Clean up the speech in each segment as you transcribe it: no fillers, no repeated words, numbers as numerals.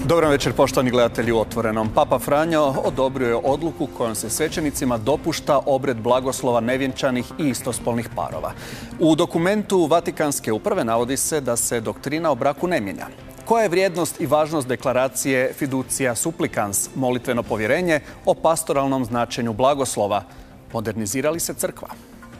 Dobar večer, poštovani gledatelji u Otvorenom. Papa Franjo odobrio je odluku kojom se svećenicima dopušta obred blagoslova nevjenčanih i istospolnih parova. U dokumentu Vatikanske uprave navodi se da se doktrina o braku ne mijenja. Koja je vrijednost i važnost deklaracije Fiducia Supplicans, molitveno povjerenje o pastoralnom značenju blagoslova? Modernizira li se crkva?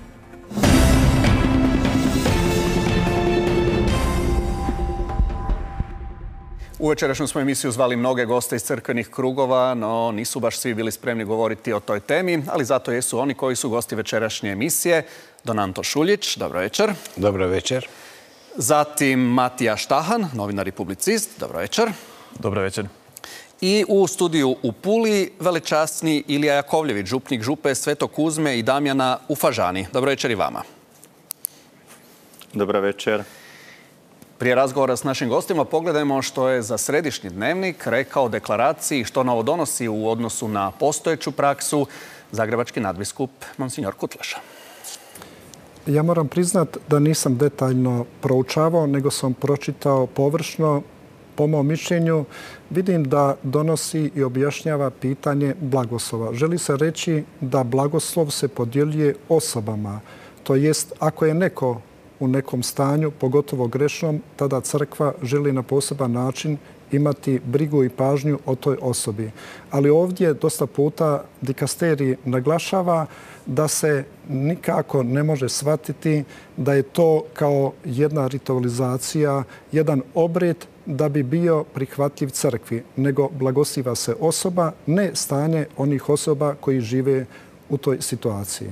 U večerašnju smo emisiju zvali mnoge goste iz crkvenih krugova, no nisu baš svi bili spremni govoriti o toj temi, ali zato jesu oni koji su gosti večerašnje emisije. Don Anto Šuljić, dobro večer. Dobro večer. Zatim Matija Štahan, novinar i publicist, dobro večer. Dobro večer. I u studiju u Puli velečasni Ilija Jakovljević, župnik župe Svetog Kuzme i Damjana u Fažani. Dobro večer i vama. Dobro večer. Prije razgovora s našim gostima pogledajmo što je za središnji dnevnik rekao o deklaraciji, što novo donosi u odnosu na postojeću praksu zagrebački nadbiskup Monsignor Kutleša. Ja moram priznat da nisam detaljno proučavao, nego sam pročitao površno. Po mom mišljenju vidim da donosi i objašnjava pitanje blagoslova. Želi se reći da blagoslov se podjeljuje osobama. To jest, ako je neko u nekom stanju, pogotovo grešnom, tada crkva želi na poseban način imati brigu i pažnju o toj osobi. Ali ovdje dosta puta dikasterij naglašava da se nikako ne može shvatiti da je to kao jedna ritualizacija, jedan obred da bi bio prihvatljiv crkvi, nego blagosiva se osoba, ne stanje onih osoba koji žive u toj situaciji.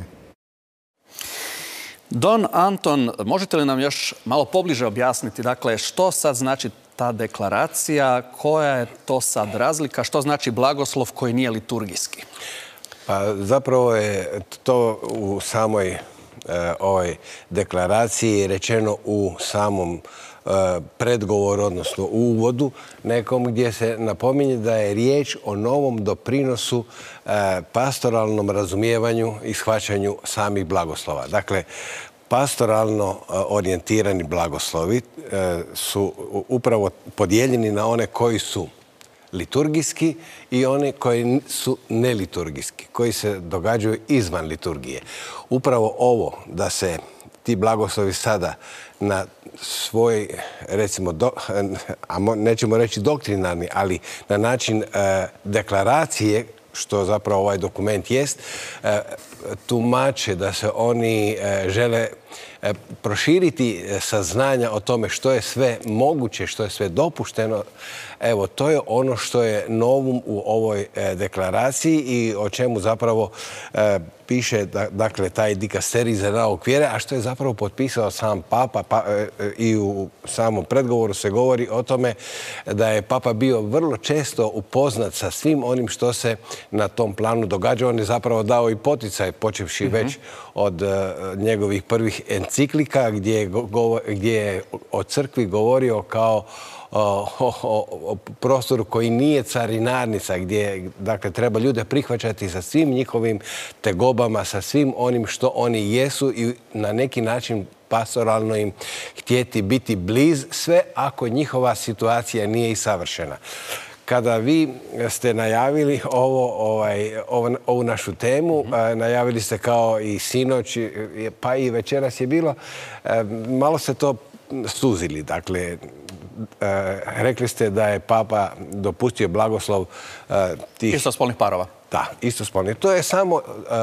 Don Anton, možete li nam još malo pobliže objasniti, dakle, što sad znači ta deklaracija, koja je to sad razlika, što znači blagoslov koji nije liturgijski? Pa zapravo je to u samoj ovoj deklaraciji rečeno u samom predgovoru, odnosno u uvodu nekom gdje se napominje da je riječ o novom doprinosu pastoralnom razumijevanju i shvaćanju samih blagoslova. Dakle, pastoralno orijentirani blagoslovi su upravo podijeljeni na one koji su liturgijski i one koji su neliturgijski, koji se događaju izvan liturgije. Upravo ovo da se ti blagoslovi sada na svoj, recimo, nećemo reći doktrinarni, ali na način deklaracije, što zapravo ovaj dokument jest, tumače da se oni žele proširiti saznanja o tome što je sve moguće, što je sve dopušteno. Evo, to je ono što je novum u ovoj deklaraciji i o čemu zapravo piše, dakle, taj dikasterij za nauk vjere, a što je zapravo potpisao sam Papa i u samom predgovoru se govori o tome da je Papa bio vrlo često upoznat sa svim onim što se na tom planu događa. On je zapravo dao i poticaj, počevši već od njegovih prvih enciklika gdje je o crkvi govorio kao o prostoru koji nije carinarnica, gdje, dakle, treba ljude prihvaćati sa svim njihovim tegobama, sa svim onim što oni jesu i na neki način pastoralno im htjeti biti bliz, sve ako njihova situacija nije i savršena. Kada vi ste najavili ovu našu temu, najavili ste kao i sinoć, pa i večeras je bilo, malo ste to suzili. Dakle, rekli ste da je Papa dopustio blagoslov tih istospolnih parova. Da, istospolnih. To je samo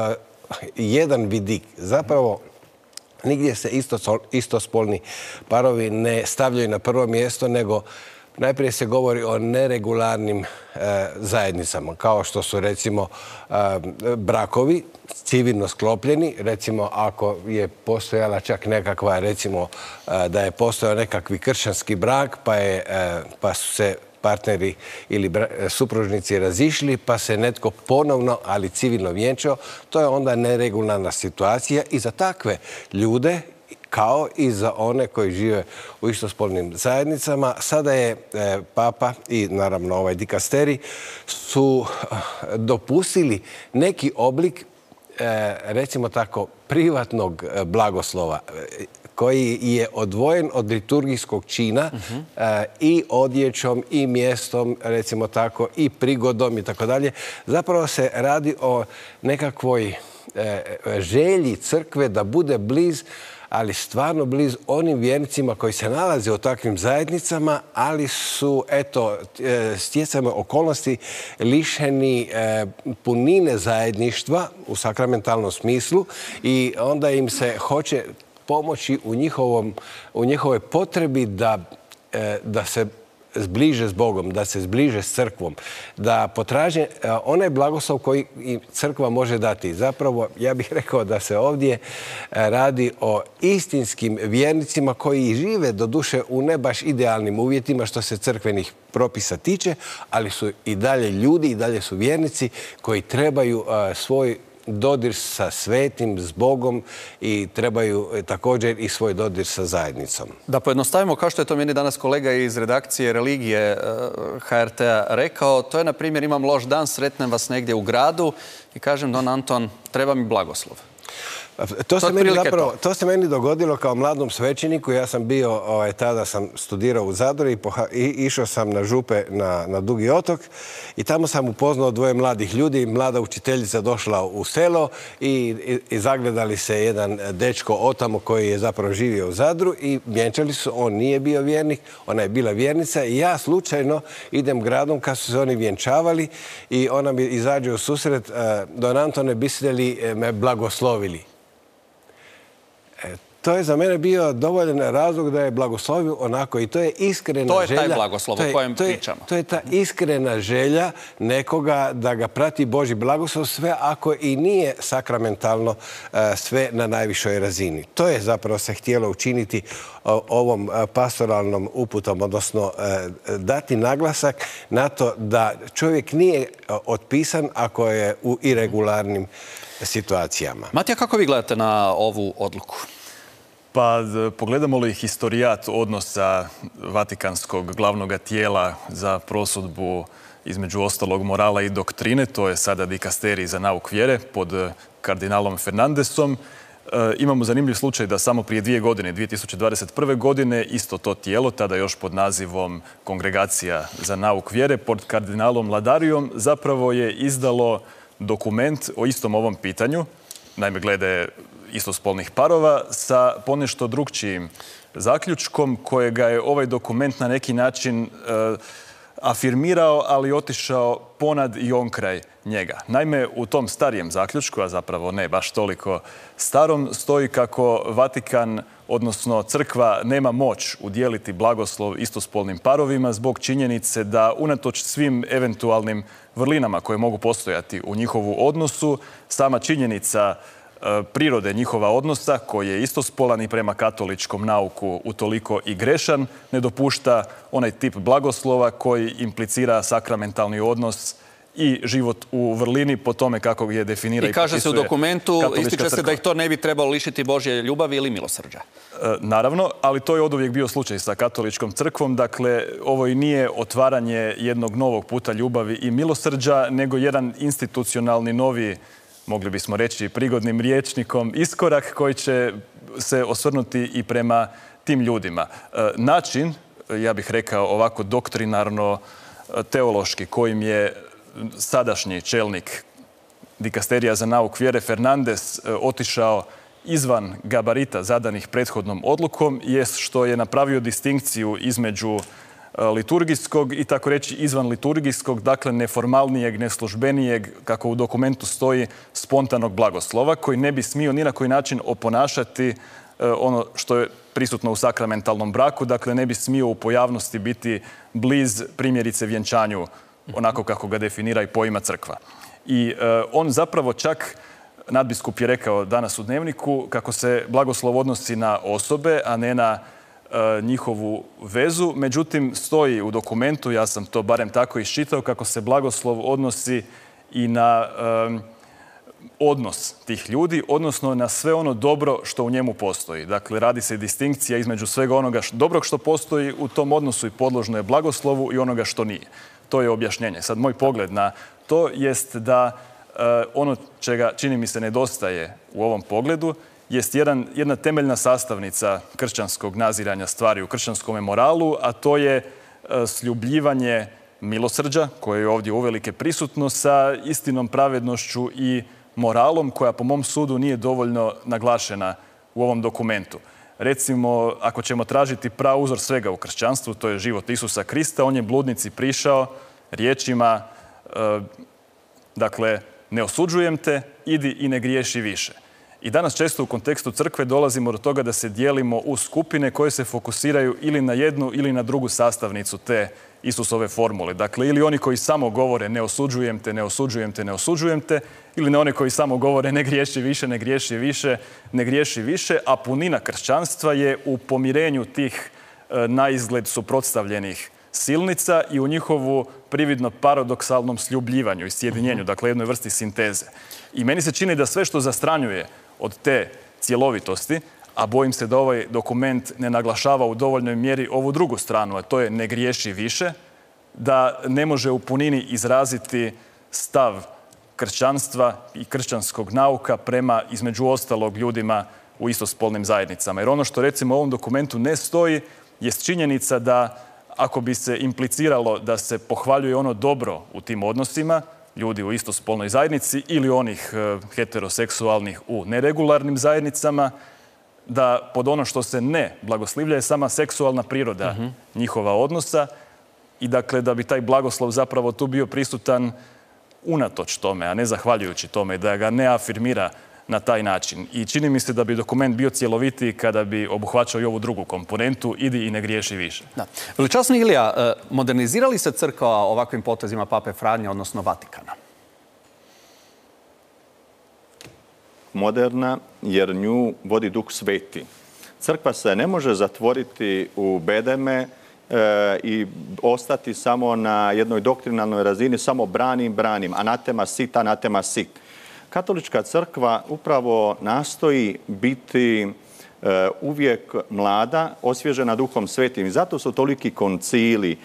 jedan vidik. Zapravo, nigdje se istospolni parovi ne stavljaju na prvo mjesto, nego najprije se govori o neregularnim zajednicama, kao što su, recimo, brakovi civilno sklopljeni. Recimo, ako je postojala čak nekakva, recimo, da je postojao nekakvi kršćanski brak, pa su se partneri ili supružnici razišli, pa se netko ponovno, ali civilno vjenčao, to je onda neregularna situacija i za takve ljude, kao i za one koji žive u istospolnim zajednicama. Sada je Papa i naravno ovaj dikasterij su dopustili neki oblik, recimo tako, privatnog blagoslova. koji je odvojen od liturgijskog čina i odjećom i mjestom, recimo tako, i prigodom i tako dalje. Zapravo se radi o nekakvoj želji crkve da bude bliz, ali stvarno bliz onim vjernicima koji se nalaze u takvim zajednicama, ali su, eto, stjecajem okolnosti lišeni punine zajedništva u sakramentalnom smislu i onda im se hoće pomoći u njihovoj potrebi da se zbliže s Bogom, da se zbliže s crkvom, da potraže onaj blagoslov koji im crkva može dati. Zapravo, ja bih rekao da se ovdje radi o istinskim vjernicima koji žive doduše u ne baš idealnim uvjetima što se crkvenih propisa tiče, ali su i dalje ljudi, i dalje su vjernici koji trebaju svoj dodir sa svetim, s Bogom i trebaju također i svoj dodir sa zajednicom. Da pojednostavimo, kao što je to meni danas kolega iz redakcije religije HRT-a rekao, to je, na primjer, imam loš dan, sretnem vas negdje u gradu i kažem, Don Anton, treba mi blagoslov. To se meni dogodilo kao mladom svećeniku. Ja sam bio, tada sam studirao u Zadru i išao sam na župe na Dugi otok i tamo sam upoznao dvoje mladih ljudi. Mlada učiteljica došla u selo i zagledali se jedan dečko otamo koji je zapravo živio u Zadru i vjenčali su. On nije bio vjernik, ona je bila vjernica i ja slučajno idem gradom kad su se oni vjenčavali i ona mi izađe u susret, Don Antone, biste li me blagoslovili? To je za mene bio dovoljan razlog da je blagoslovio onako i to je iskrena želja. To je taj blagoslov o kojem pričamo. To je ta iskrena želja nekoga da ga prati Božji blagoslov, sve ako i nije sakramentalno, sve na najvišoj razini. To je zapravo se htjelo učiniti ovom pastoralnom uputom, odnosno dati naglasak na to da čovjek nije otpisan ako je u irregularnim situacijama. Matija, kako vi gledate na ovu odluku? Pa pogledamo li historijat odnosa Vatikanskog glavnog tijela za prosudbu između ostalog morala i doktrine, to je sada dikasterij za nauk vjere pod kardinalom Fernandesom. Imamo zanimljiv slučaj da samo prije 2 godine, 2021. godine, isto to tijelo, tada još pod nazivom Kongregacija za nauk vjere, pod kardinalom Ladarijom, zapravo je izdalo dokument o istom ovom pitanju, naime glede istospolnih parova, sa ponešto drukčijim zaključkom kojega je ovaj dokument na neki način afirmirao, ali otišao ponad i onkraj njega. Naime, u tom starijem zaključku, a zapravo ne baš toliko starom, stoji kako Vatikan, odnosno crkva, nema moć udjeliti blagoslov istospolnim parovima zbog činjenice da unatoč svim eventualnim vrlinama koje mogu postojati u njihovu odnosu, sama činjenica prirode njihova odnosa, koji je istospolan i prema katoličkom nauku utoliko i grešan, ne dopušta onaj tip blagoslova koji implicira sakramentalni odnos i život u vrlini po tome kako je definira i kaže se u dokumentu, ističe se da ih to ne bi trebalo lišiti Božje ljubavi ili milosrđa. Naravno, ali to je oduvijek bio slučaj sa katoličkom crkvom. Dakle, ovo i nije otvaranje jednog novog puta ljubavi i milosrđa, nego jedan institucionalni novi, mogli bismo reći prigodnim rječnikom, iskorak koji će se osvrnuti i prema tim ljudima. Način, ja bih rekao ovako doktrinarno, teološki, kojim je sadašnji čelnik dikasterija za nauk vjere Fernandes otišao izvan gabarita zadanih prethodnom odlukom, jest što je napravio distinkciju između liturgijskog i tako reći izvan liturgijskog, dakle neformalnijeg, neslužbenijeg, kako u dokumentu stoji, spontanog blagoslova, koji ne bi smio ni na koji način oponašati ono što je prisutno u sakramentalnom braku, dakle ne bi smio u pojavnosti biti bliz primjerice vjenčanju, onako kako ga definira i poima crkva. I on zapravo čak, nadbiskup je rekao danas u Dnevniku, kako se blagoslov odnosi na osobe, a ne na njihovu vezu. Međutim, stoji u dokumentu, ja sam to barem tako iščitao, kako se blagoslov odnosi i na odnos tih ljudi, odnosno na sve ono dobro što u njemu postoji. Dakle, radi se distinkcija između svega onoga dobrog što postoji u tom odnosu i podložno je blagoslovu i onoga što nije. To je objašnjenje. Sad, moj pogled na to jest da ono čega čini mi se nedostaje u ovom pogledu jest jedna temeljna sastavnica kršćanskog naziranja stvari u kršćanskom moralu, a to je sljubljivanje milosrđa, koje je ovdje uvelike prisutno, sa istinom, pravednošću i moralom, koja po mom sudu nije dovoljno naglašena u ovom dokumentu. Recimo, ako ćemo tražiti prauzor svega u kršćanstvu, to je život Isusa Krista, on je bludnici prišao riječima, dakle, ne osuđujem te, idi i ne griješi više. I danas često u kontekstu crkve dolazimo do toga da se dijelimo u skupine koje se fokusiraju ili na jednu ili na drugu sastavnicu te Isusove formule. Dakle, ili oni koji samo govore ne osuđujem te, ne osuđujem te, ne osuđujem te, ili na one koji samo govore ne griješi više, ne griješi više, ne griješi više, a punina kršćanstva je u pomirenju tih naizgled suprotstavljenih silnica i u njihovu prividno paradoksalnom sljubljivanju i sjedinjenju, dakle jednoj vrsti sinteze. I meni se čini da sve što zastranjuje od te cjelovitosti, a bojim se da ovaj dokument ne naglašava u dovoljnoj mjeri ovu drugu stranu, a to je ne griješi više, da ne može u punini izraziti stav kršćanstva i kršćanskog nauka prema, između ostalog, ljudima u istospolnim zajednicama. Jer ono što recimo u ovom dokumentu ne stoji jest činjenica da ako bi se impliciralo da se pohvaljuje ono dobro u tim odnosima, ljudi u istospolnoj zajednici ili onih heteroseksualnih u neregularnim zajednicama, da pod ono što se ne blagoslivlja je sama seksualna priroda njihova odnosa i dakle da bi taj blagoslov zapravo tu bio prisutan unatoč tome, a ne zahvaljujući tome, da ga ne afirmira na taj način. I čini mi se da bi dokument bio cjelovitiji kada bi obuhvaćao i ovu drugu komponentu, idi i ne griješi više. Da. Veličasni Ilija, modernizira li se crkva ovakvim potezima Pape Franje, odnosno Vatikana? Moderna, jer nju vodi Duh Sveti. Crkva se ne može zatvoriti u bedeme i ostati samo na jednoj doktrinalnoj razini, samo branim, anatema sit. Katolička crkva upravo nastoji biti uvijek mlada, osvježena Duhom Svetim. I zato su toliki koncili,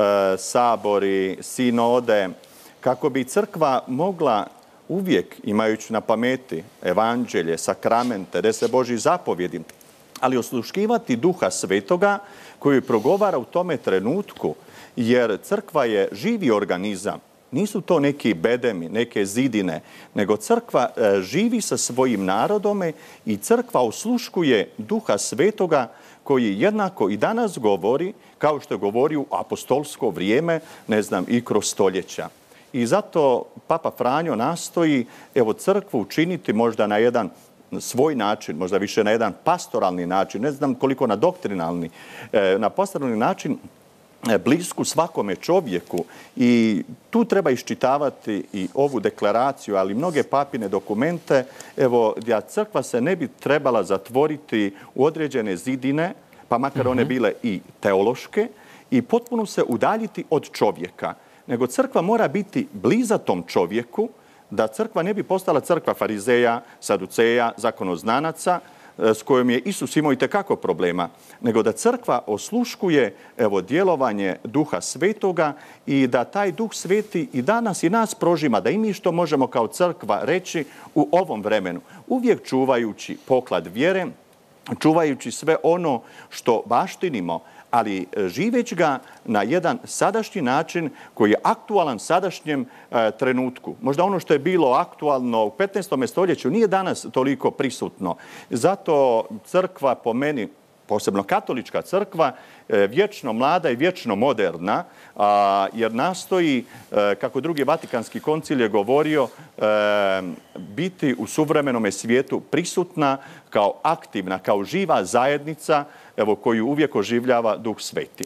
sabori, sinode, kako bi crkva mogla uvijek, imajući na pameti evanđelje, sakramente, 10 Božjih zapovjedi, ali osluškivati Duha Svetoga koji progovara u tome trenutku, jer crkva je živi organizam. Nisu to neki bedemi, neke zidine, nego crkva živi sa svojim narodom i crkva osluškuje Duha Svetoga koji jednako i danas govori, kao što je govorio u apostolsko vrijeme, i kroz stoljeća. I zato Papa Franjo nastoji crkvu učiniti možda na jedan svoj način, možda više na jedan pastoralni način, ne znam koliko na doktrinalni, na pastoralni način blisku svakome čovjeku. I tu treba iščitavati i ovu deklaraciju, ali mnoge papine dokumente, da crkva se ne bi trebala zatvoriti u određene zidine, pa makar one bile i teološke, i potpuno se udaljiti od čovjeka. Nego crkva mora biti bliza tom čovjeku, da crkva ne bi postala crkva farizeja, saduceja, zakonoznanaca, s kojom je Isus imao itekako problema, nego da crkva osluškuje djelovanje Duha Svetoga i da taj Duh Sveti i danas i nas prožima, da i mi što možemo kao crkva reći u ovom vremenu, uvijek čuvajući poklad vjere, čuvajući sve ono što baštinimo, ali živeći ga na jedan sadašnji način koji je aktualan sadašnjem trenutku. Možda ono što je bilo aktualno u 15. stoljeću nije danas toliko prisutno. Zato crkva, po meni, posebno katolička crkva, vječno mlada i vječno moderna, jer nastoji, kako drugi Vatikanski koncil je govorio, biti u suvremenome svijetu prisutna kao aktivna, kao živa zajednica koju uvijek oživljava Duh Sveti.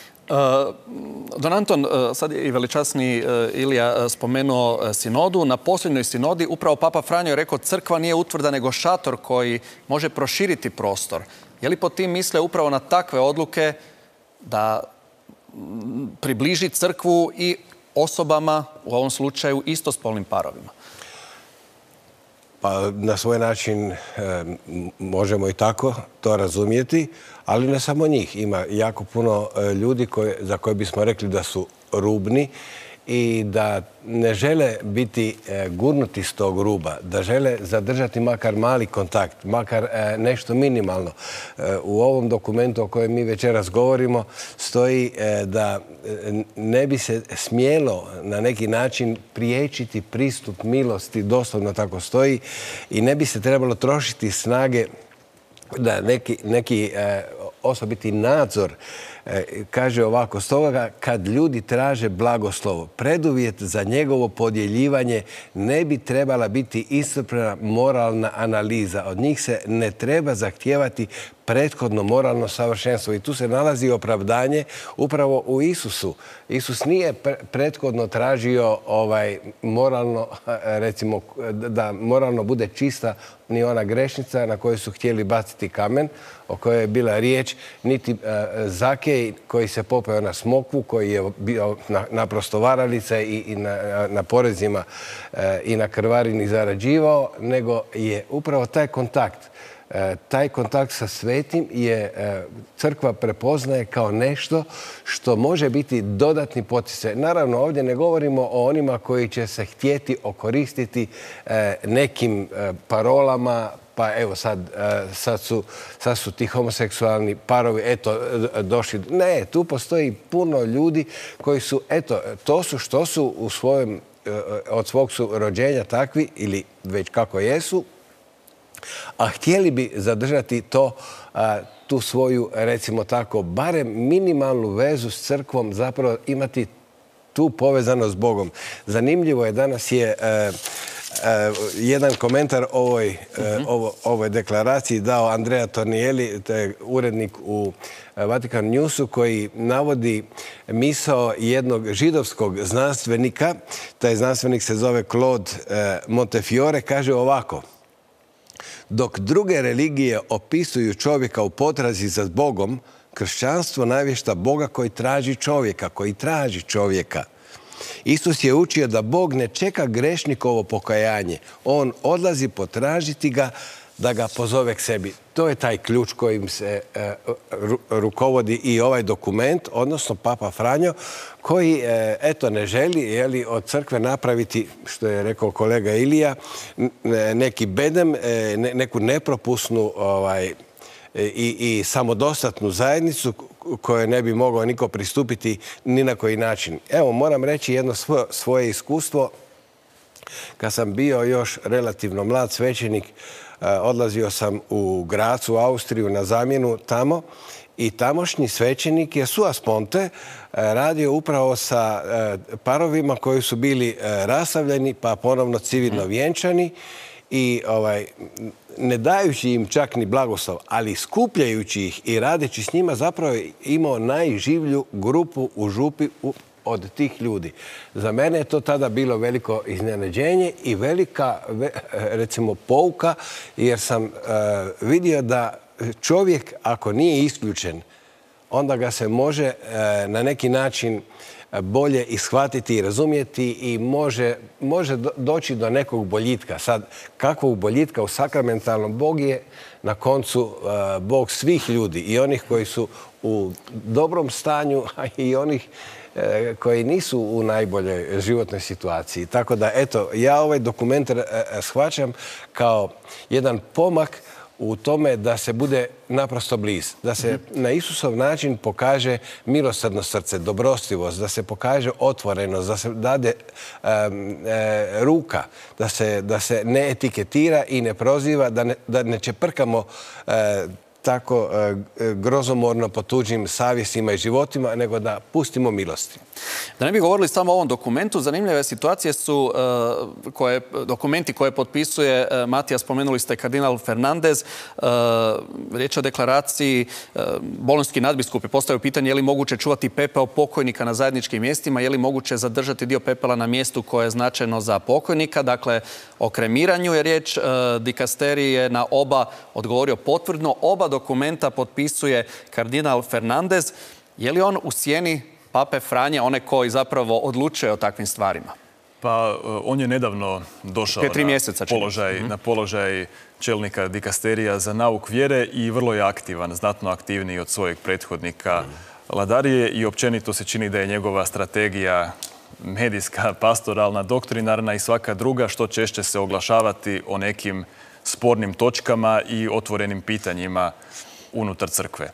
Don Anton, sad je i veličasni Ilija spomenuo sinodu. Na posljednjoj sinodi upravo Papa Franjo je rekao crkva nije utvrda nego šator koji može proširiti prostor. Je li pod tim misle upravo na takve odluke da približi crkvu i osobama, u ovom slučaju istospolnim parovima? Pa na svoj način možemo i tako to razumjeti, ali ne samo njih. Ima jako puno ljudi za koje bismo rekli da su rubni i da ne žele biti gurnuti s tog ruba, da žele zadržati makar mali kontakt, makar nešto minimalno. U ovom dokumentu o kojem mi večeras govorimo stoji da ne bi se smjelo na neki način priječiti pristup milosti, doslovno tako stoji, i ne bi se trebalo trošiti snage da neki osobiti nadzor. Kaže ovako, stoga kad ljudi traže blagoslovo, preduvjet za njegovo podjeljivanje ne bi trebala biti iscrpna moralna analiza. Od njih se ne treba zahtijevati prethodno moralno savršenstvo. I tu se nalazi opravdanje upravo u Isusu. Isus nije prethodno tražio moralno, recimo, da moralno bude čista ni ona grešnica na koju su htjeli baciti kamen, o kojoj je bila riječ, niti Zakej koji se popeo na smokvu, koji je bio naprosto varalica i na porezima i na krvarini zarađivao, nego je upravo taj kontakt. Taj kontakt sa svetim je crkva prepoznaje kao nešto što može biti dodatni poticaj. Naravno, ovdje ne govorimo o onima koji će se htjeti okoristiti nekim parolama, pa evo sad su ti homoseksualni parovi, eto, došli. Ne, tu postoji puno ljudi koji su, eto, to su što su od svog su rođenja takvi, ili već kako jesu, a htjeli bi zadržati tu svoju, recimo tako, barem minimalnu vezu s crkvom, zapravo imati tu povezanost s Bogom. Zanimljivo je, danas je jedan komentar ovoj deklaraciji dao Andrea Tornielli, to je urednik u Vatikan Newsu, koji navodi misao jednog židovskog znanstvenika. Taj znanstvenik se zove Claude Montefiore, kaže ovako: dok druge religije opisuju čovjeka u potrazi za Bogom, kršćanstvo navješta Boga koji traži čovjeka. Isus je učio da Bog ne čeka grešnikovo pokajanje. On odlazi potražiti ga da ga pozove k sebi. To je taj ključ kojim se rukovodi i ovaj dokument, odnosno Papa Franjo, koji, eto, ne želi od crkve napraviti, što je rekao kolega Ilija, neki bedem, neku nepropusnu i samodostatnu zajednicu kojoj ne bi mogao niko pristupiti ni na koji način. Evo, moram reći jedno svoje iskustvo. Kad sam bio još relativno mlad svećenik, odlazio sam u Graz, u Austriju, na zamjenu tamo, i tamošnji svećenik je sua sponte radio upravo sa parovima koji su bili rastavljeni pa ponovno civilno vjenčani, i ne dajući im čak ni blagoslov, ali skupljajući ih i radeći s njima, zapravo imao najživlju grupu u župi od tih ljudi. Za mene je to tada bilo veliko iznenađenje i velika, recimo, pouka, jer sam vidio da čovjek, ako nije isključen, onda ga se može na neki način bolje ishvatiti i razumjeti i može doći do nekog boljitka. Sad, kakvog boljitka u sakramentalnom? Bog je na koncu Bog svih ljudi, i onih koji su u dobrom stanju, a i onih koji nisu u najboljoj životnoj situaciji. Tako da, eto, ja ovaj dokument shvaćam kao jedan pomak u tome da se bude naprosto bliz, da se na Isusov način pokaže milosrdno srce, dobrostivost, da se pokaže otvorenost, da se dade ruka, da se ne etiketira i ne proziva, da ne čeprkamo tako grozomorno po tuđim savjestima i životima, nego da pustimo milosti. Da ne bi govorili samo o ovom dokumentu, zanimljive situacije su dokumenti koje potpisuje Matija, spomenuli ste kardinal Fernandez. Riječ o deklaraciji, bolonjski nadbiskup je postavio pitanje je li moguće čuvati pepeo pokojnika na zajedničkim mjestima, je li moguće zadržati dio pepela na mjestu koje je značajno za pokojnika. Dakle, o kremiranju je riječ. Dikasterij je na oba odgovorio potvrdno. Oba dokumenta potpisuje kardinal Fernandez. Je li on u sjeni Pape Franje, one koji zapravo odlučuje o takvim stvarima? Pa on je nedavno došao na položaj čelnika dikasterija za nauk vjere i vrlo je aktivan, znatno aktivniji od svojeg prethodnika Ladarije, i općenito se čini da je njegova strategija medijska, pastoralna, doktrinarna i svaka druga, što češće se oglašavati o nekim spornim točkama i otvorenim pitanjima unutar crkve.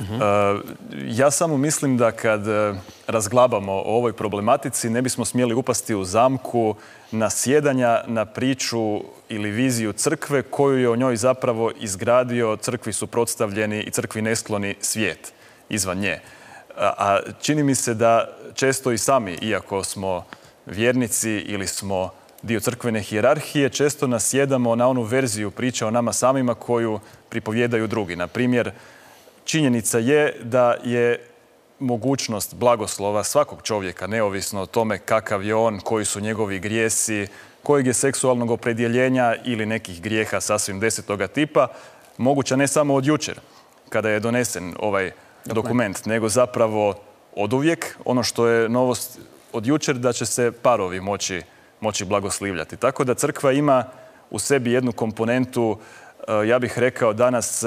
Ja samo mislim da kad razglabamo o ovoj problematici ne bismo smjeli upasti u zamku nasjedanja na priču ili viziju crkve koju je o njoj zapravo izgradio crkvi suprotstavljeni i crkvi neskloni svijet izvan nje. A čini mi se da često i sami, iako smo vjernici ili smo dio crkvene hijerarhije, često nasjedamo na onu verziju priče o nama samima koju pripovjedaju drugi. Na primjer, činjenica je da je mogućnost blagoslova svakog čovjeka, neovisno o tome kakav je on, koji su njegovi grijesi, kojeg je seksualnog opredjeljenja ili nekih grijeha sasvim desetoga tipa, moguća ne samo od jučer, kada je donesen ovaj dokument, nego zapravo oduvijek. Ono što je novost od jučer, da će se parovi moći blagoslivljati. Tako da crkva ima u sebi jednu komponentu, ja bih rekao danas,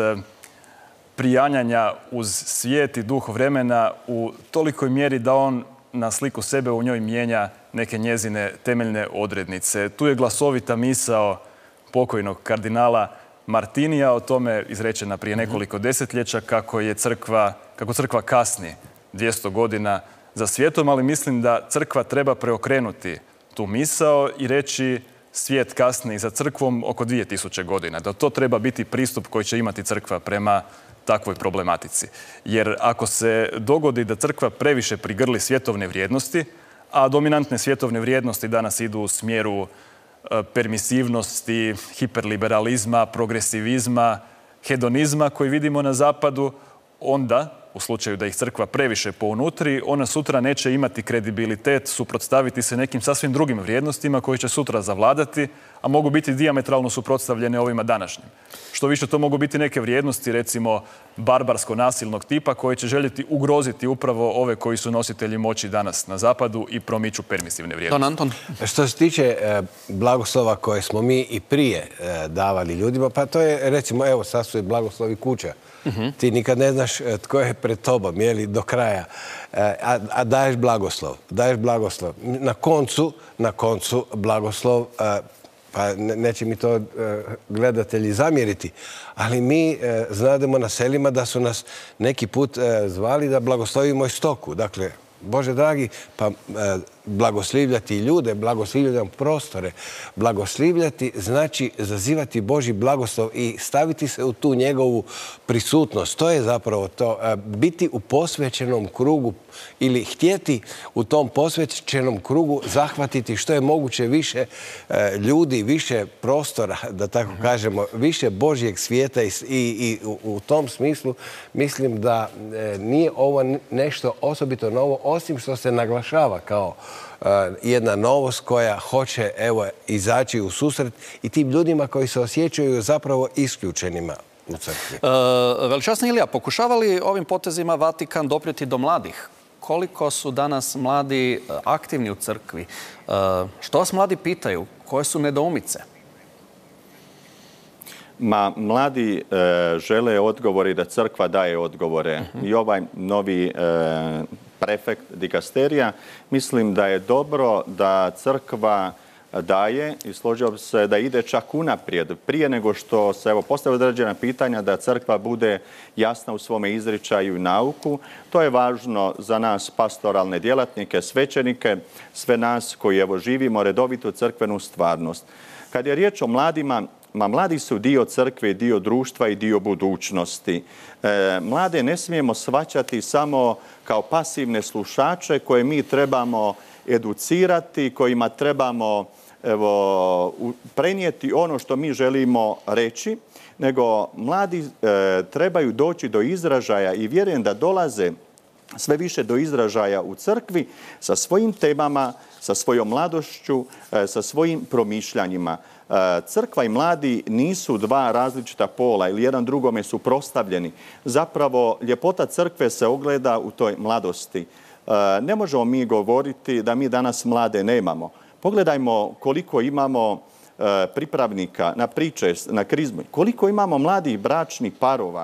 prijanjanja uz svijet i duh vremena u tolikoj mjeri da on na sliku sebe u njoj mijenja neke njezine temeljne odrednice. Tu je glasovita misao pokojnog kardinala Martinija, o tome izrečena prije nekoliko desetljeća, kako crkva kasni 200 godina za svijetom, ali mislim da crkva treba preokrenuti tu misao i reći svijet kasni za crkvom oko 2000 godina. Da to treba biti pristup koji će imati crkva prema takvoj problematici. Jer ako se dogodi da crkva previše prigrli svjetovne vrijednosti, a dominantne svjetovne vrijednosti danas idu u smjeru permisivnosti, hiperliberalizma, progresivizma, hedonizma koji vidimo na zapadu, onda, u slučaju da ih crkva previše pounutri, ona sutra neće imati kredibilitet suprotstaviti se nekim sasvim drugim vrijednostima koji će sutra zavladati, a mogu biti dijametralno suprotstavljene ovima današnjim. Što više, to mogu biti neke vrijednosti, recimo barbarsko-nasilnog tipa, koje će željeti ugroziti upravo ove koji su nositelji moći danas na zapadu i promiču permisivne vrijednosti. Don Anton. Što se tiče blagoslova koje smo mi i prije davali ljudima, pa to je, recimo, evo, sad su i blagoslovi kuća. Ti nikad ne znaš tko je pred tobom, je li, do kraja. A daješ blagoslov. Daješ blagoslov. Na koncu blagoslov, pa neće mi to gledatelji zamjeriti, ali mi znademo na selima da su nas neki put zvali da blagoslovimo i stoku. Dakle, Bože dragi, pa blagoslivljati ljude, blagoslivljati prostore. Blagoslivljati znači zazivati Božji blagoslov i staviti se u tu njegovu prisutnost. To je zapravo to. Biti u posvećenom krugu ili htjeti u tom posvećenom krugu zahvatiti što je moguće više ljudi, više prostora, da tako kažemo, više Božjeg svijeta i u tom smislu mislim da nije ovo nešto osobito novo, osim što se naglašava kao jedna novost koja hoće, evo, izaći u susret i tim ljudima koji se osjećaju zapravo isključenima u crkvi. Veličasni Ilija, pokušava li ovim potezima Vatikan doprijeti do mladih? Koliko su danas mladi aktivni u crkvi? Što vas mladi pitaju? Koje su nedoumice? Mladi žele odgovore i da crkva daje odgovore. I ovaj novi prefekt dikasterija, mislim da je dobro da crkva daje i složio bi se da ide čak unaprijed, prije nego što se postave određena pitanja, da crkva bude jasna u svome izričaju i nauku. To je važno za nas pastoralne djelatnike, svećenike, sve nas koji živimo redovitu crkvenu stvarnost. Kad je riječ o mladima, mladi su dio crkve, dio društva i dio budućnosti. Mlade ne smijemo shvaćati samo kao pasivne slušače koje mi trebamo educirati, kojima trebamo prenijeti ono što mi želimo reći, nego mladi trebaju doći do izražaja i vjerujem da dolaze sve više do izražaja u crkvi sa svojim temama, sa svojom mladošću, sa svojim promišljanjima. Crkva i mladi nisu dva različita pola ili jedan drugome suprotstavljeni. Zapravo, ljepota crkve se ogleda u toj mladosti. Ne možemo mi govoriti da mi danas mlade nemamo. Pogledajmo koliko imamo pripravnika na priče, na krizmu. Koliko imamo mladih bračnih parova.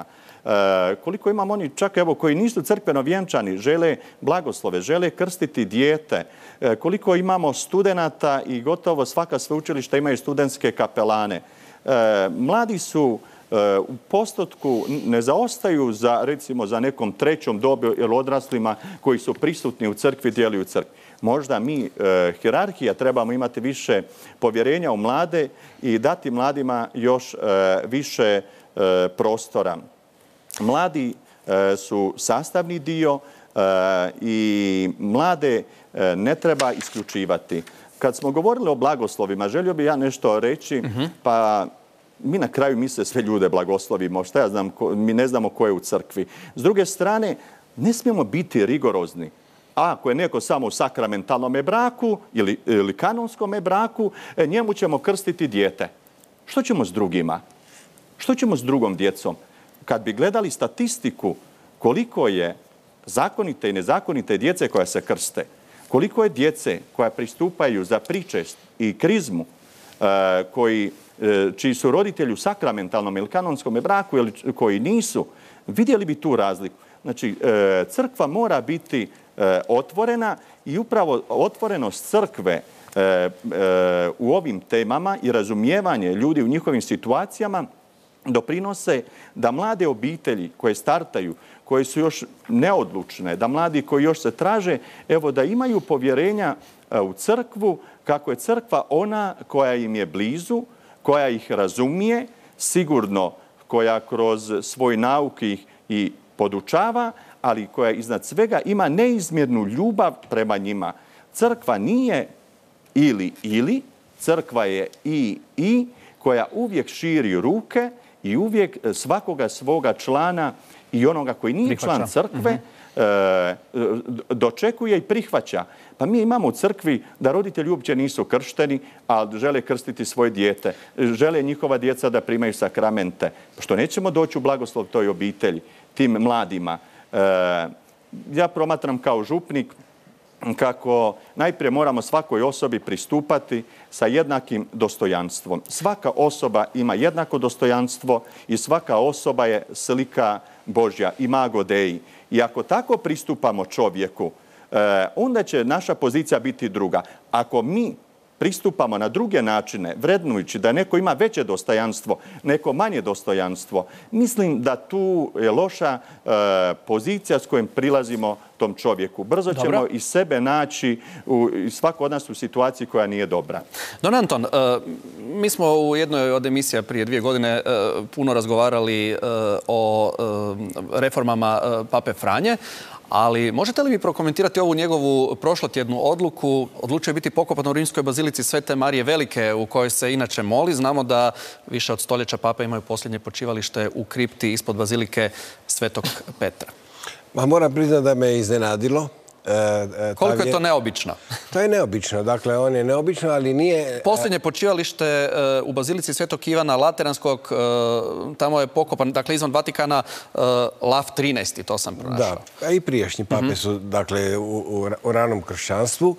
Koliko imamo oni čak evo koji nisu crkveno vjenčani, žele blagoslove, žele krstiti dijete. Koliko imamo studenata i gotovo svaka sveučilišta imaju studentske kapelane. Mladi su u postotku ne zaostaju recimo za nekom trećom dobi ili odraslima koji su prisutni u crkvi, djeluju u crkvi. Možda mi, hijerarhija, trebamo imati više povjerenja u mlade i dati mladima još više prostora. Mladi su sastavni dio i mlade ne treba isključivati. Kad smo govorili o blagoslovima, želio bih ja nešto reći, pa mi na kraju mi se sve ljude blagoslovimo, šta ja znam, mi ne znamo ko je u crkvi. S druge strane, ne smijemo biti rigorozni. Ako je neko samo u sakramentalnom braku ili kanonskom braku, njemu ćemo krstiti dijete. Što ćemo s drugima? Što ćemo s drugom djecom? Kad bi gledali statistiku koliko je zakonite i nezakonite djece koja se krste, koliko je djece koja pristupaju za pričest i krizmu, čiji su roditelji u sakramentalnom ili kanonskom braku ili koji nisu, vidjeli bi tu razliku. Znači, crkva mora biti otvorena i upravo otvorenost crkve u ovim temama i razumijevanje ljudi u njihovim situacijama doprinose da mlade obitelji koje startaju, koje su još neodlučne, da mladi koji još se traže, evo da imaju povjerenja u crkvu, kako je crkva ona koja im je blizu, koja ih razumije, sigurno koja kroz svoj nauk ih i podučava, ali koja iznad svega ima neizmjernu ljubav prema njima. Crkva nije ili, crkva je i, koja uvijek širi ruke i uvijek svakoga svoga člana i onoga koji nije član crkve dočekuje i prihvaća. Pa mi imamo u crkvi da roditelji uopće nisu kršteni, a žele krstiti svoje dijete. Žele njihova djeca da primaju sakramente. Što nećemo doći u blagoslov toj obitelji, tim mladima. Ja promatram kao župnik kako najprije moramo svakoj osobi pristupati sa jednakim dostojanstvom. Svaka osoba ima jednako dostojanstvo i svaka osoba je slika Božja, imago Dei. I ako tako pristupamo čovjeku, onda će naša pozicija biti druga. Ako mi pristupamo na druge načine, vrednujući da neko ima veće dostojanstvo, neko manje dostojanstvo, mislim da tu je loša pozicija s kojom prilazimo tom čovjeku. Brzo ćemo i sebe naći, svako od nas u situaciji koja nije dobra. Don Anton, mi smo u jednoj od emisija prije 2 godine puno razgovarali o reformama Pape Franje, ali možete li mi prokomentirati ovu njegovu prošlotjednu odluku? Odlučio je biti pokopan u Rimskoj bazilici Svete Marije Velike, u kojoj se inače moli. Znamo da više od stoljeća pape imaju posljednje počivalište u kripti ispod bazilike Svetog Petra. Moram priznati da me iznenadilo. Koliko je to neobično? To je neobično. Dakle, on je neobično, ali nije... Posljednje počivalište u bazilici Svetog Ivana Lateranskog, tamo je pokopan, dakle, izvan Vatikana, Lav 13. To sam pronašao. Da, i prijašnji pape su, dakle, u ranom kršćanstvu.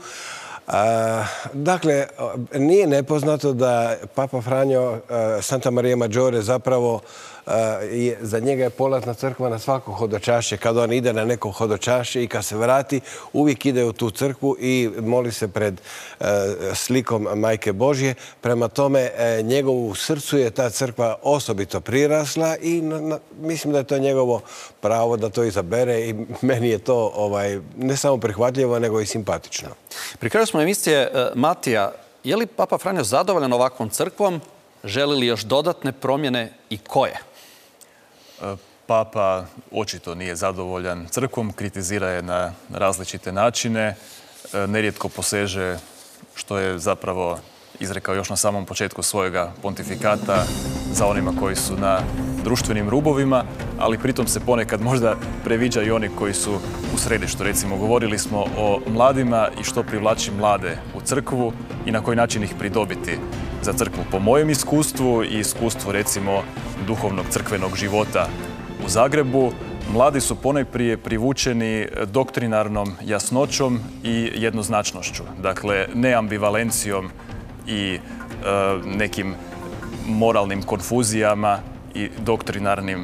Dakle, nije nepoznato da Papa Franjo, Santa Maria Maggiore, zapravo za njega je polatna crkva na svako hodočašće. Kad on ide na neko hodočašće i kad se vrati, uvijek ide u tu crkvu i moli se pred slikom Majke Božje. Prema tome, njegovu srcu je ta crkva osobito prirasla i mislim da je to njegovo pravo da to izabere i meni je to ne samo prihvatljivo, nego i simpatično. Pri kraju smo emisije, Matija, je li Papa Franjo zadovoljan ovakvom crkvom? Želi li još dodatne promjene i koje? Papa očito nije zadovoljan crkvom, kritizira je na različite načine, nerijetko poseže, što je zapravo izrekao još na samom početku svojega pontifikata, za onima koji su na društvenim rubovima, ali pritom se ponekad možda previđa i oni koji su u središtu. Recimo, govorili smo o mladima i što privlači mlade u crkvu i na koji način ih pridobiti za crkvu. Po mojem iskustvu i iskustvu, recimo, duhovnog crkvenog života u Zagrebu, mladi su ponajprije privučeni doktrinarnom jasnoćom i jednoznačnošću. Dakle, ne ambivalencijom i nekim moralnim konfuzijama i doktrinarnim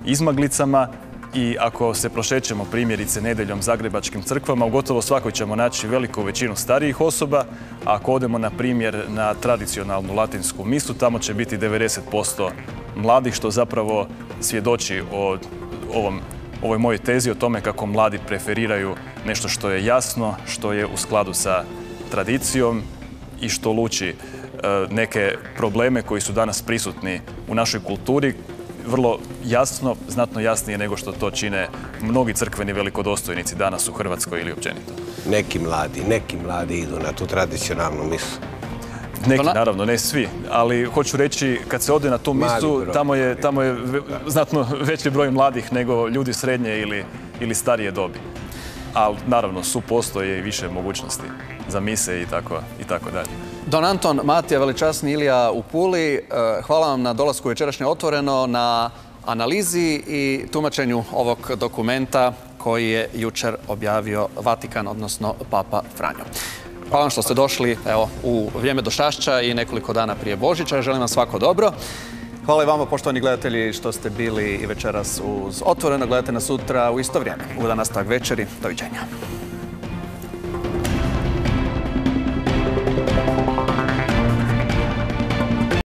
izmaglicama i ako se prošećemo primjerice nedeljom zagrebačkim crkvama, u gotovo svakoj ćemo naći veliku većinu starijih osoba. A ako odemo, na primjer, na tradicionalnu latinsku misu, tamo će biti 90% mladih, što zapravo svjedoči o ovoj mojoj tezi o tome kako mladi preferiraju nešto što je jasno, što je u skladu sa tradicijom i što luči neke probleme koji su danas prisutni u našoj kulturi vrlo jasno, znatno jasnije nego što to čine mnogi crkveni velikodostojnici danas u Hrvatskoj ili općenito. Neki mladi idu na tu tradicionalnu misu. Neki, naravno, ne svi, ali hoću reći, kad se ode na tu misu, tamo je znatno veći broj mladih nego ljudi srednje ili starije dobi. Ali, naravno, postoje i više mogućnosti za mise i tako dalje. Don Anton, Matija, veličasni Ilija u Puli, hvala vam na dolasku večerašnje Otvoreno, na analizi i tumačenju ovog dokumenta koji je jučer objavio Vatikan, odnosno Papa Franjo. Hvala vam što ste došli u vrijeme došašća i nekoliko dana prije Božića. Želim vam svako dobro. Hvala i vama, poštovani gledatelji, što ste bili i večeras uz Otvoreno. Gledajte nas sutra u isto vrijeme. Ugodan nastavak večeri. Doviđenja.